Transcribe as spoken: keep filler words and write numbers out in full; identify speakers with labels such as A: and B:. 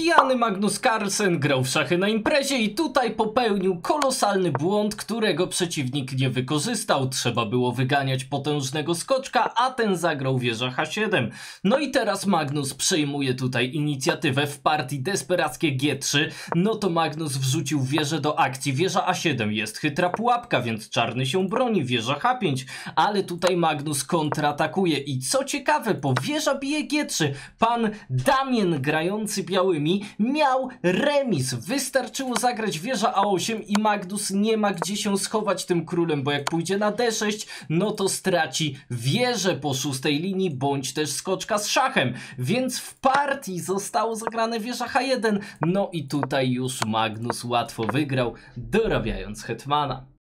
A: Pijany Magnus Carlsen grał w szachy na imprezie i tutaj popełnił kolosalny błąd, którego przeciwnik nie wykorzystał. Trzeba było wyganiać potężnego skoczka, a ten zagrał wieża H siedem. No i teraz Magnus przejmuje tutaj inicjatywę w partii desperackie G trzy. No to Magnus wrzucił wieżę do akcji. Wieża A siedem jest chytra pułapka, więc czarny się broni. Wieża H pięć, ale tutaj Magnus kontratakuje i co ciekawe, po wieża bije G trzy. Pan Damien grający białymi miał remis. Wystarczyło zagrać wieża A osiem i Magnus nie ma gdzie się schować tym królem, bo jak pójdzie na D sześć, no to straci wieżę po szóstej linii, bądź też skoczka z szachem. Więc w partii zostało zagrane wieża H jeden. No i tutaj już Magnus łatwo wygrał, dorabiając hetmana.